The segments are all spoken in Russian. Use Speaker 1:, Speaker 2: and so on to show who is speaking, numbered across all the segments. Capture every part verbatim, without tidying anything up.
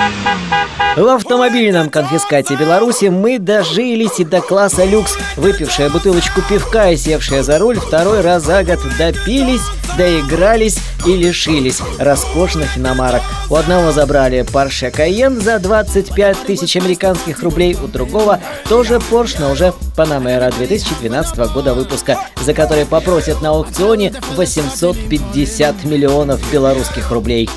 Speaker 1: В автомобильном конфискате Беларуси мы дожились и до класса люкс. Выпившая бутылочку пивка и севшая за руль второй раз за год допились, доигрались и лишились роскошных иномарок. У одного забрали Porsche Cayenne за двадцать пять тысяч американских рублей, у другого тоже Porsche, но уже Panamera две тысячи двенадцатого года выпуска, за который попросят на аукционе восемьсот пятьдесят миллионов белорусских рублей.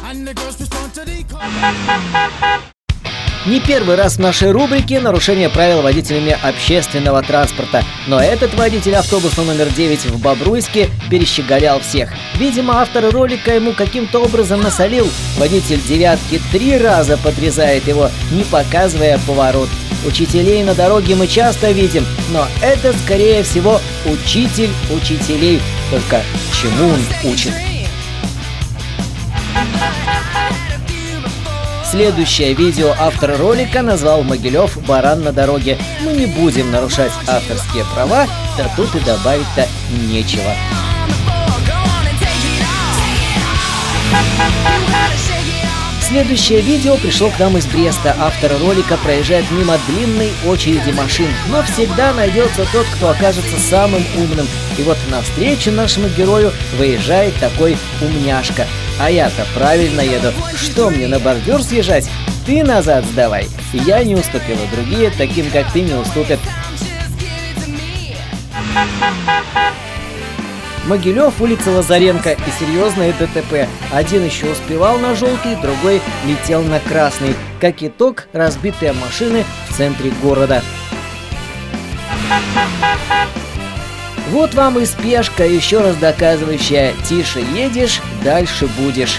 Speaker 1: Не первый раз в нашей рубрике нарушение правил водителями общественного транспорта. Но этот водитель автобуса номер девять в Бобруйске перещеголял всех. Видимо, автор ролика ему каким-то образом насолил. Водитель девятки три раза подрезает его, не показывая поворот. Учителей на дороге мы часто видим, но это, скорее всего, учитель учителей. Только чему он учит? Следующее видео автор ролика назвал Могилев «Баран на дороге». Мы не будем нарушать авторские права, да тут и добавить-то нечего. Следующее видео пришло к нам из Бреста. Автор ролика проезжает мимо длинной очереди машин, но всегда найдется тот, кто окажется самым умным. И вот навстречу нашему герою выезжает такой умняшка. А я-то правильно еду. Что мне, на бордюр съезжать? Ты назад сдавай. Я не уступила, другие таким, как ты, не уступят. Могилев, улица Лазаренко, и серьезное ДТП. Один еще успевал на желтый, другой летел на красный. Как итог, разбитые машины в центре города. Вот вам и спешка, еще раз доказывающая: тише едешь, дальше будешь.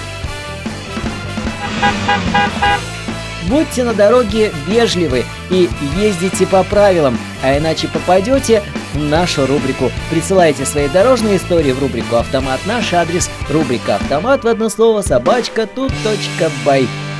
Speaker 1: Будьте на дороге вежливы и ездите по правилам, а иначе попадете в нашу рубрику. Присылайте свои дорожные истории в рубрику «Автомат». Наш адрес — рубрика «Автомат» в одно слово собачка тут точка бай.